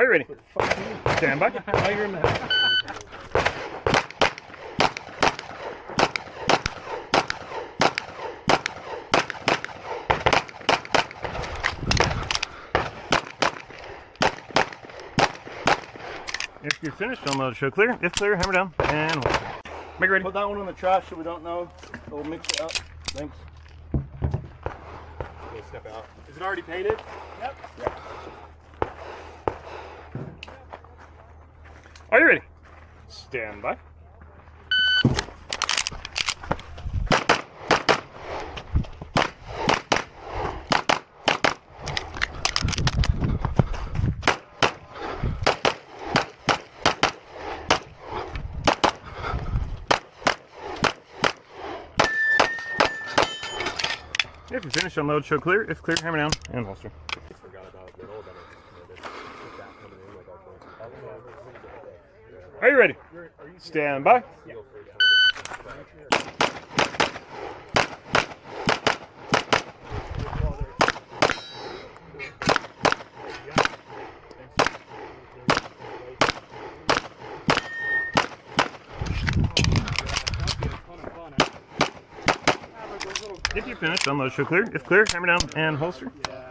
Are you ready? Stand by. Now you're in the house. If you're finished, unload, show clear. If clear, hammer down and hold. Make it ready. Put that one in the trash so we don't know. We'll mix it up. Thanks. Step out. Is it already painted? Yep. Are you ready? Stand by. If you're finished, unload, show clear. If clear, hammer down and holster. I forgot about the old Are you ready? Stand by. Yeah. If you're finished, unload, show clear. If clear, hammer down and holster.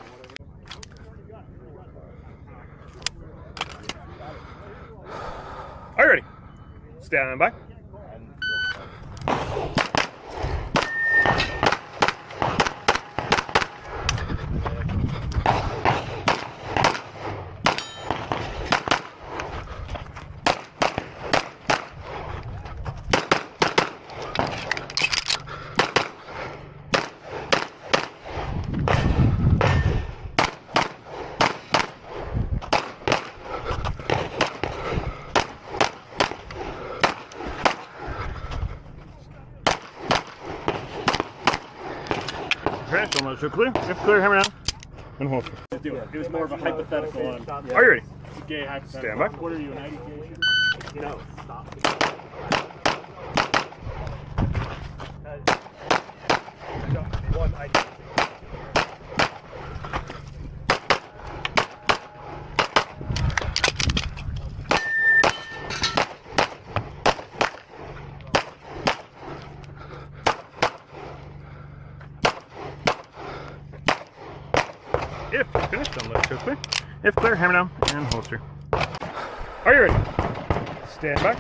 Are you ready? Stand by. Finished, unload, show clear. If clear, hammer down and holster. It was more of a hypothetical on. Are you ready? Gay hypothetical. Stand by. What are you, an IDK? No, stop. One idea. If you're finished, unload, show clear. If clear, hammer down and holster. Are you ready? Stand by.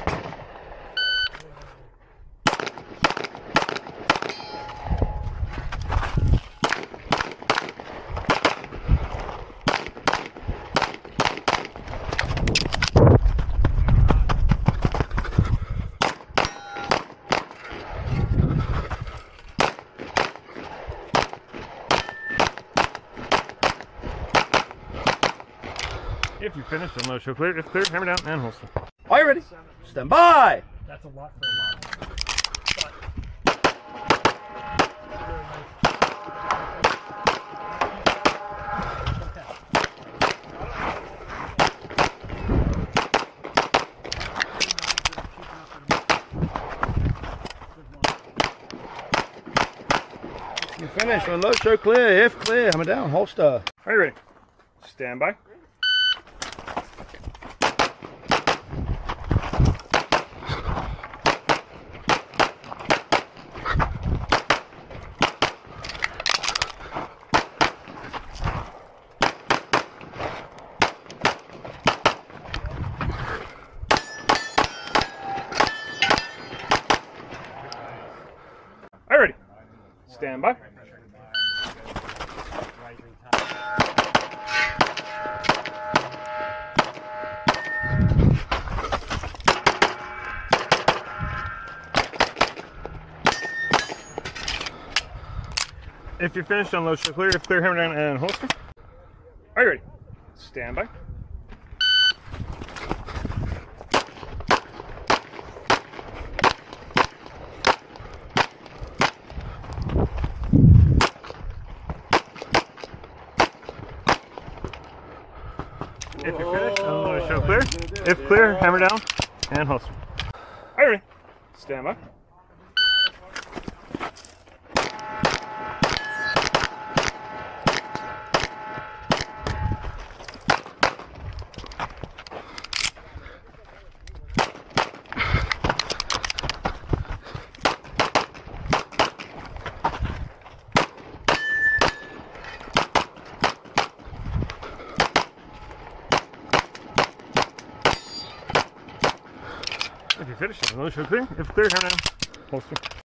If you're finished, unload, show clear. If clear, hammer down and holster. Are you ready? Stand by. That's a lot for a lot. You finished. Unload, show clear. If clear, hammer down, holster. Are you ready? Stand by. Are you ready? Stand by. If you're finished, unload, show clear. If clear, hammer down and holster. Are you ready? Stand by. If you're finished, unload, show clear. If clear, hammer down and holster. Are you ready? Stand by. If you finish, load, show clear. If clear, hammer down, holster.